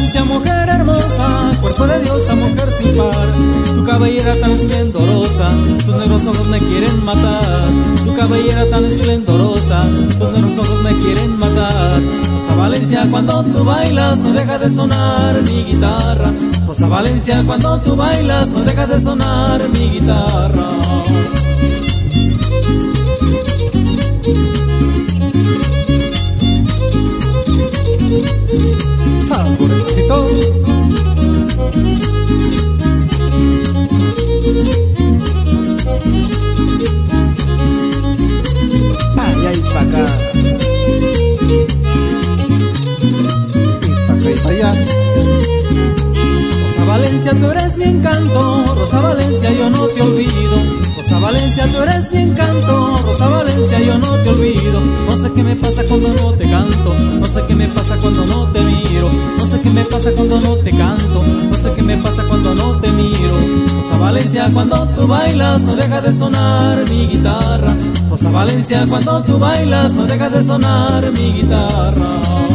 Valencia, mujer hermosa, cuerpo de diosa, mujer sin par. Tu cabellera tan esplendorosa, tus negros ojos me quieren matar. Tu cabellera tan esplendorosa, tus negros ojos me quieren matar. Rosa Valencia, cuando tú bailas no deja de sonar mi guitarra. Rosa Valencia, cuando tú bailas no deja de sonar mi guitarra. Saborcito. Pa' allá y pa' acá. Y pa' acá y pa' allá. Rosa Valencia, tú eres mi encanto. Rosa Valencia, yo no te olvido. Rosa Valencia, tú eres mi encanto. Rosa Valencia, yo no te olvido. No sé qué me pasa cuando no te canto. No sé qué me pasa cuando no te miro. No sé qué me pasa cuando no te canto. No sé qué me pasa cuando no te miro. Rosa Valencia, cuando tú bailas no deja de sonar mi guitarra. Rosa Valencia, cuando tú bailas no deja de sonar mi guitarra.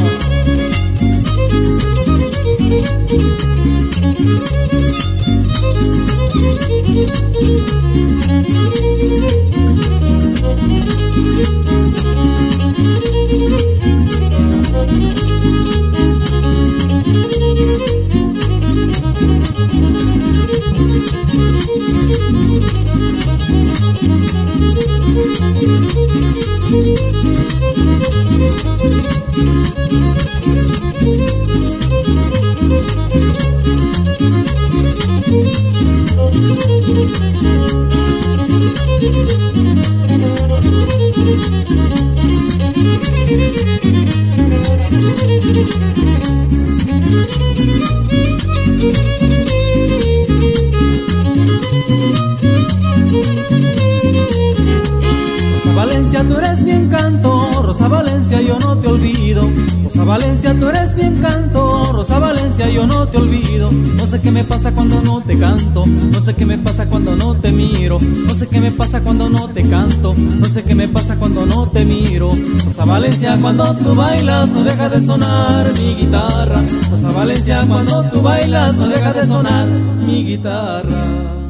Rosa Valencia, tú eres mi encanto. Rosa Valencia, yo no te olvido. Rosa Valencia, tú eres mi encanto. Rosa Valencia, yo no te olvido. No sé qué me pasa cuando no te canto. No sé qué me pasa cuando no te miro. No sé qué me pasa cuando no te canto. No sé qué me pasa cuando no te miro. Rosa Valencia, cuando tú bailas no deja de sonar mi guitarra. Rosa Valencia, cuando tú bailas no deja de sonar mi guitarra.